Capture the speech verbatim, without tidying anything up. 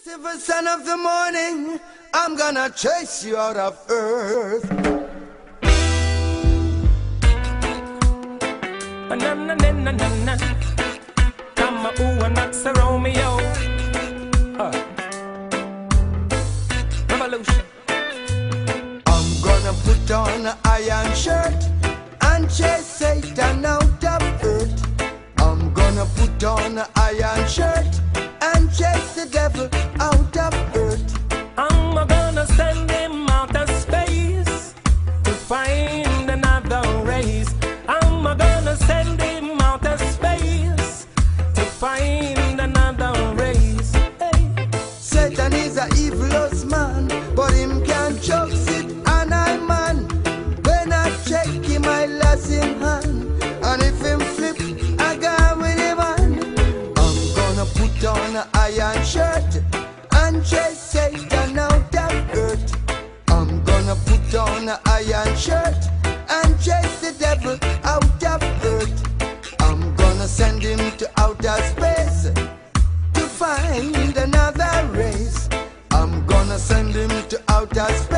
Lucifer, son of the morning, I'm gonna chase you out of earth. Na na na na na na. Come on, ooh, and that's a Romeo. Uh. Revolution. I'm gonna put on an iron shirt and chase Satan out of earth. I'm gonna put on an iron shirt and chase the devil out of earth. I'm gonna send him out of space to find another race. I'm gonna send him out of space to find another race. Hey. Satan is a evilous man, but him can't choke it, and I man. When I check him, I lost him hand, and if him flip, I go with him on. I'm gonna put on an iron shirt and chase Satan out of earth. I'm gonna put on an iron shirt and chase the devil out of earth. I'm gonna send him to outer space to find another race. I'm gonna send him to outer space